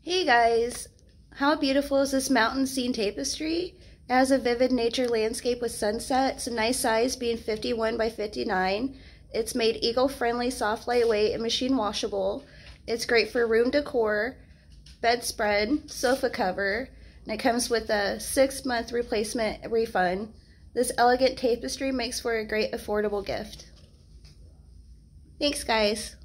Hey guys, how beautiful is this mountain scene tapestry? It has a vivid nature landscape with sunset. It's a nice size, being 51 by 59. It's made eco-friendly, soft, lightweight, and machine washable. It's great for room decor, bedspread, sofa cover, and it comes with a 6-month replacement refund. This elegant tapestry makes for a great affordable gift. Thanks guys.